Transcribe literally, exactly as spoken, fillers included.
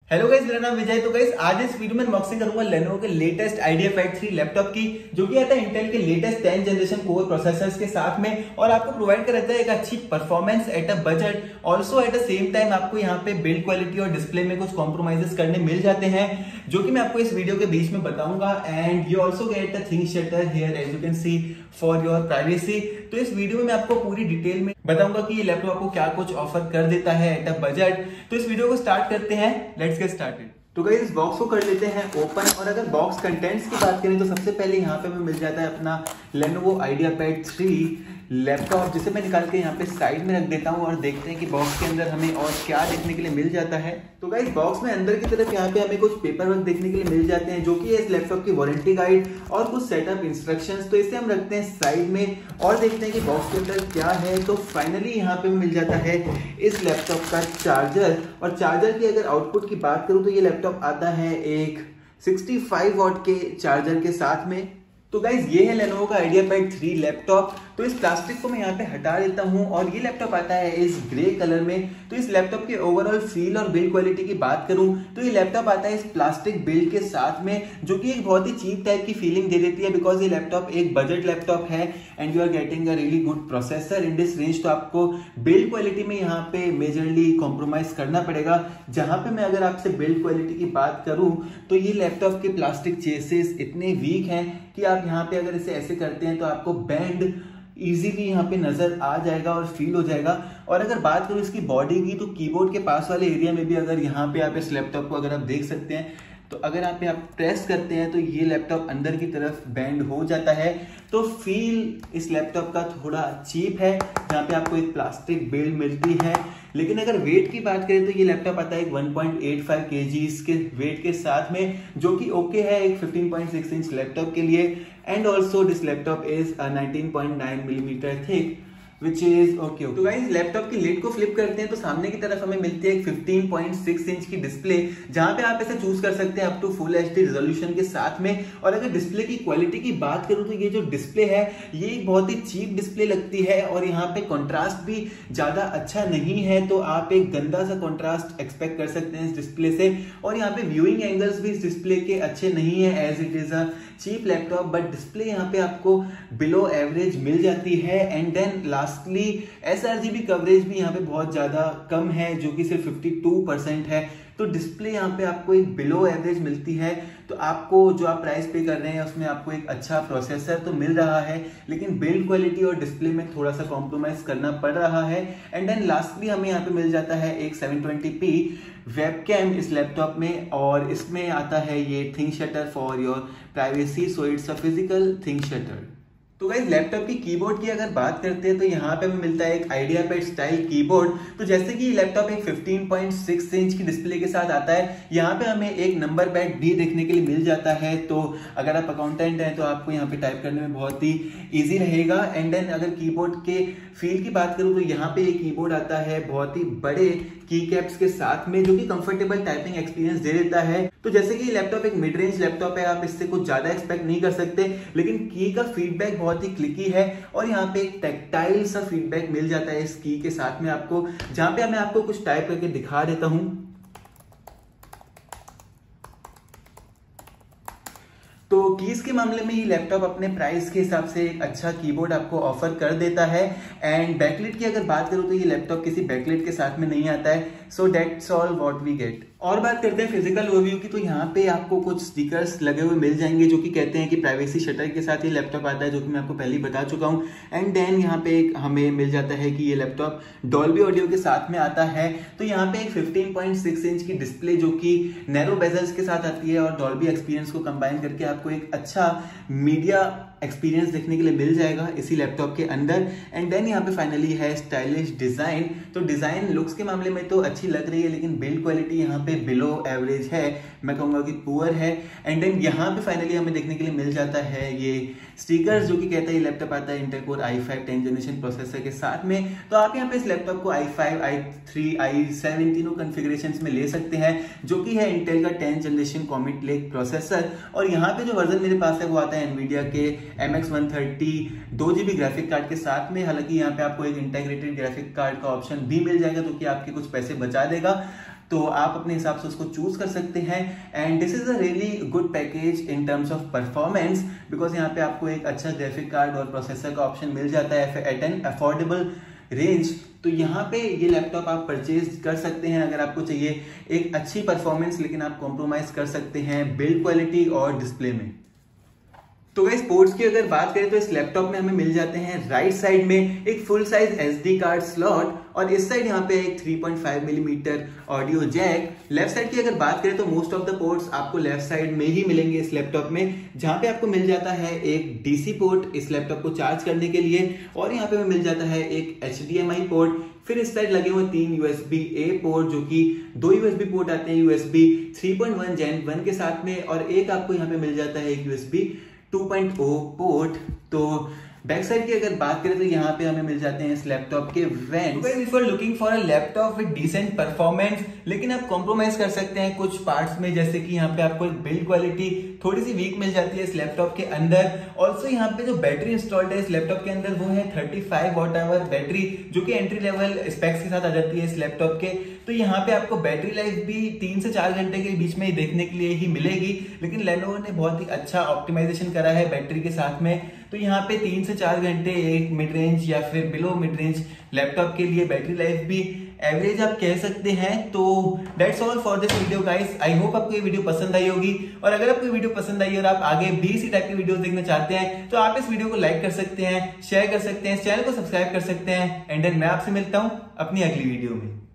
Hello guys, मेरा नाम विजय। तो गाइस आज इस वीडियो में अनबॉक्सिंग करूंगा लेनोवो के latest IdeaPad three laptop की, जो कि आता है इंटेल के latest tenth generation core processors के साथ में और आपको प्रोवाइड करता है एक अच्छी performance at a budget. Also at the same time आपको यहाँ पे बिल्ड क्वालिटी और डिस्प्ले में कुछ कॉम्प्रोमाइजेस करने मिल जाते हैं, जो कि मैं आपको इस वीडियो के बीच में बताऊंगा। And you also get a thing shutter here as you can see for your privacy. तो इस वीडियो में मैं आपको पूरी डिटेल में बताऊंगा कि ये लैपटॉप आपको क्या कुछ ऑफर कर देता है एट अ बजट। तो इस वीडियो को स्टार्ट करते हैं, लेट्स गेट स्टार्टेड। तो गाइस इस बॉक्स को कर लेते हैं ओपन, और अगर बॉक्स कंटेंट्स की बात करें तो सबसे पहले यहाँ पे हमें मिल जाता है अपना Lenovo IdeaPad three laptop, जिसे मैं निकाल के यहाँ पे साइड में रख देता हूँ और देखते हैं कि बॉक्स के अंदर हमें और क्या देखने के लिए मिल जाता है। तो गाइस बॉक्स में अंदर की तरफ यहाँ पे हमें कुछ पेपर वर्क देखने के लिए मिल जाते हैं, जो कि है इस लैपटॉप की वारंटी गाइड और कुछ सेटअप इंस्ट्रक्शंस। तो इसे हम रखते हैं साइड में और देखते हैं कि बॉक्स के अंदर क्या है। तो फाइनली यहाँ पे मिल जाता है इस लैपटॉप का चार्जर, और चार्जर की अगर आउटपुट की बात करूँ तो ये लैपटॉप आता है एक सिक्सटी फाइव वॉट के चार्जर के साथ में। तो गाइज ये है लेनोवो का आइडिया पैड थ्री लैपटॉप। तो इस प्लास्टिक को मैं यहाँ पे हटा देता हूँ और ये लैपटॉप आता है इस ग्रे कलर में। तो इस लैपटॉप के ओवरऑल फील और बिल्ड क्वालिटी की बात करूँ तो ये लैपटॉप आता है इस प्लास्टिक बिल्ड के साथ में, जो कि एक बहुत ही चीप टाइप की फीलिंग दे देती है, बिकॉज ये लैपटॉप एक बजट लैपटॉप है and you are getting a really good processor in this range. तो आपको बिल्ड क्वालिटी में यहाँ पे मेजरली कॉम्प्रोमाइज करना पड़ेगा। जहां पे मैं अगर आपसे बिल्ड क्वालिटी की बात करूं तो ये लैपटॉप के प्लास्टिक चेसेस इतने वीक हैं कि आप यहाँ पे अगर इसे ऐसे करते हैं तो आपको बैंड इजीली यहाँ पे नजर आ जाएगा और फील हो जाएगा। और अगर बात करूँ इसकी बॉडी की, तो कीबोर्ड के पास वाले एरिया में भी अगर यहाँ पे आप इस लैपटॉप को अगर आप देख सकते हैं, तो अगर आप यहाँ प्रेस करते हैं तो ये लैपटॉप अंदर की तरफ बेंड हो जाता है। तो फील इस लैपटॉप का थोड़ा चीप है, जहाँ पे आपको एक प्लास्टिक बिल्ड मिलती है। लेकिन अगर वेट की बात करें तो ये लैपटॉप आता है एक one point eight five kgs के वेट के साथ में, जो कि ओके है एक fifteen point six inch laptop के लिए। And also this laptop is nineteen point nine millimetre thick which is okay. तो गाइस लैपटॉप की लिड को फ्लिप करते हैं तो सामने की तरफ हमें मिलती है एक फिफ्टीन पॉइंट सिक्स इंच की डिस्प्ले, जहां पे आप इसे चूज कर सकते हैं up to full HD resolution के साथ में। और अगर डिस्प्ले की क्वालिटी की बात करूं तो ये जो डिस्प्ले है ये एक बहुत ही चीप डिस्प्ले लगती है, और यहाँ पे कॉन्ट्रास्ट भी ज्यादा अच्छा नहीं है। तो आप एक गंदा सा कॉन्ट्रास्ट एक्सपेक्ट कर सकते हैं इस डिस्प्ले से। और यहाँ पे व्यूइंग एंगल्स भी इस डिस्प्ले के अच्छे नहीं है, as it is a cheap laptop, but display यहाँ पे आपको बिलो एवरेज मिल जाती है। And then lastly sRGB coverage भी यहाँ पे बहुत ज्यादा कम है, जो कि सिर्फ फिफ्टी टू परसेंट है। तो डिस्प्ले यहाँ पे आपको एक बिलो एवरेज मिलती है। तो आपको जो आप प्राइस पे कर रहे हैं उसमें आपको एक अच्छा प्रोसेसर तो मिल रहा है, लेकिन बिल्ड क्वालिटी और डिस्प्ले में थोड़ा सा कॉम्प्रोमाइज करना पड़ रहा है। एंड देन लास्टली हमें यहाँ पे मिल जाता है एक सेवन ट्वेंटी पी वेबकैम इस लैपटॉप में, और इसमें आता है ये थिंग शटर फॉर योर प्राइवेसी। So it's a physical thing shutter. तो गाइस लैपटॉप की कीबोर्ड की अगर बात करते हैं तो यहाँ पे हमें मिलता है एक आइडिया पैड स्टाइल कीबोर्ड। तो जैसे कि लैपटॉप एक फिफ्टीन पॉइंट सिक्स इंच की डिस्प्ले के साथ आता है, यहाँ पे हमें एक नंबर पैड भी देखने के लिए मिल जाता है। तो अगर आप अकाउंटेंट हैं तो आपको यहाँ पे टाइप करने में बहुत ही ईजी रहेगा। एंड देन अगर कीबोर्ड के फील की बात करूँ तो यहाँ पे एक कीबोर्ड आता है बहुत ही बड़े की कैप्स के साथ में, जो कि कंफर्टेबल टाइपिंग एक्सपीरियंस दे देता है। तो जैसे कि लैपटॉप एक मिड रेंज लैपटॉप है, आप इससे कुछ ज्यादा एक्सपेक्ट नहीं कर सकते, लेकिन की का फीडबैक बहुत ही क्लिकी है। और यहाँ पे एक टैक्टाइल सा फीडबैक मिल जाता है इस की के साथ में आपको, जहां पे मैं आपको कुछ टाइप करके दिखा देता हूं। तो कीज के मामले में ये लैपटॉप अपने प्राइस के हिसाब से एक अच्छा कीबोर्ड आपको ऑफर कर देता है। एंड बैकलिट की अगर बात करूं तो ये लैपटॉप किसी बैकलिट के साथ में नहीं आता है। So that's all what we get. और बात करते हैं फिजिकल ओवरव्यू की, तो यहाँ पे आपको कुछ स्टिकर्स लगे हुए मिल जाएंगे, जो कि कहते हैं कि प्राइवेसी शटर के साथ ये लैपटॉप आता है, जो कि मैं आपको पहले ही बता चुका हूँ। एंड देन यहाँ पे एक हमें मिल जाता है कि ये लैपटॉप डॉल्बी ऑडियो के साथ में आता है। तो यहाँ पे एक फिफ्टीन पॉइंट सिक्स इंच की डिस्प्ले जो कि नैरो बेजल्स के साथ आती है, और डॉल्बी एक्सपीरियंस को कंबाइन करके आपको एक अच्छा मीडिया एक्सपीरियंस देखने के लिए मिल जाएगा इसी लैपटॉप के अंदर। एंड देन यहाँ पे फाइनली है स्टाइलिश डिजाइन। तो डिजाइन लुक्स के मामले में तो अच्छी लग रही है, लेकिन बिल्ड क्वालिटी यहाँ पे बिलो एवरेज है, मैं कहूंगा कि पुअर है। एंड देन यहाँ पे फाइनली हमें देखने के लिए मिल जाता है ये स्टिकर्स, जो कि कहता है ये लैपटॉप आता है Intel core i five tenth generation processor के साथ में। तो आप यहाँ पे इस लैपटॉप को i five, i three, i seven तीनों कॉन्फ़िगरेशंस में ले सकते हैं, जो कि है इंटेल का tenth generation Comet Lake processor. और यहाँ पे जो वर्जन मेरे पास है वो आता है एनवीडिया के एम एक्स वन थर्टी दो जीबी ग्राफिक कार्ड के साथ में। हालांकि यहाँ पे आपको एक इंटीग्रेटेड ग्राफिक कार्ड का ऑप्शन भी मिल जाएगा, जो कि आपके कुछ पैसे बचा देगा। तो आप अपने हिसाब से उसको चूज कर सकते हैं। And this is a really good package in terms of performance, because यहाँ पे आपको एक अच्छा ग्राफिक कार्ड और प्रोसेसर का ऑप्शन मिल जाता है एट एन अफोर्डेबल रेंज। तो यहाँ पे ये लैपटॉप आप परचेज कर सकते हैं अगर आपको चाहिए एक अच्छी परफॉर्मेंस, लेकिन आप कॉम्प्रोमाइज कर सकते हैं बिल्ड क्वालिटी और डिस्प्ले में। तो गाइस पोर्ट्स की अगर बात करें तो इस लैपटॉप में हमें मिल जाते हैं राइट साइड में एक full size SD card slot, और इस साइड यहाँ पे एक three point five millimetre audio jack. Left side की अगर बात करें तो मोस्ट ऑफ द पोर्ट्स आपको लेफ्ट साइड में ही मिलेंगे इस लैपटॉप में, जहां पे आपको मिल जाता है एक डीसी पोर्ट इस लैपटॉप को चार्ज करने के लिए, और यहाँ पे मिल जाता है एक एचडीएमआई पोर्ट। फिर इस साइड लगे हुए तीन यूएसबी ए पोर्ट, जो कि दो यूएसबी पोर्ट आते हैं USB three point one gen one के साथ में, और एक आपको यहाँ पे मिल जाता है एक USB two point o port. तो बैक साइड की अगर बात करें तो यहाँ पे हमें मिल जाते हैं इस लैपटॉप के vents. If you are looking for a laptop with decent performance, लेकिन आप कॉम्प्रोमाइज कर सकते हैं कुछ पार्ट्स में, जैसे कि यहाँ पे आपको एक बिल्ड क्वालिटी थोड़ी सी वीक मिल जाती है इस लैपटॉप के अंदर। ऑल्सो यहाँ पे जो बैटरी इंस्टॉल्ड है इस लैपटॉप के अंदर वो है thirty five watt hour battery, जो कि एंट्री लेवल स्पेक्स के साथ आ जाती है इस लैपटॉप के। तो यहाँ पे आपको बैटरी लाइफ भी तीन से चार घंटे के बीच में ही देखने के लिए ही मिलेगी, लेकिन लेनोवो ने बहुत ही अच्छा ऑप्टिमाइजेशन करा है बैटरी के साथ में। तो यहाँ पे तीन से चार घंटे एक मिड रेंज या फिर बिलो मिड रेंज लैपटॉप के लिए बैटरी लाइफ भी एवरेज आप कह सकते हैं। तो that's all for this video guys. I hope आपको ये वीडियो पसंद आई होगी, और अगर आपको ये वीडियो पसंद आई और आप आगे भी इसी टाइप की वीडियोस देखना चाहते हैं तो आप इस वीडियो को लाइक कर सकते हैं, शेयर कर सकते हैं, चैनल को सब्सक्राइब कर सकते हैं। एंड देन मैं आपसे मिलता हूं अपनी अगली वीडियो में।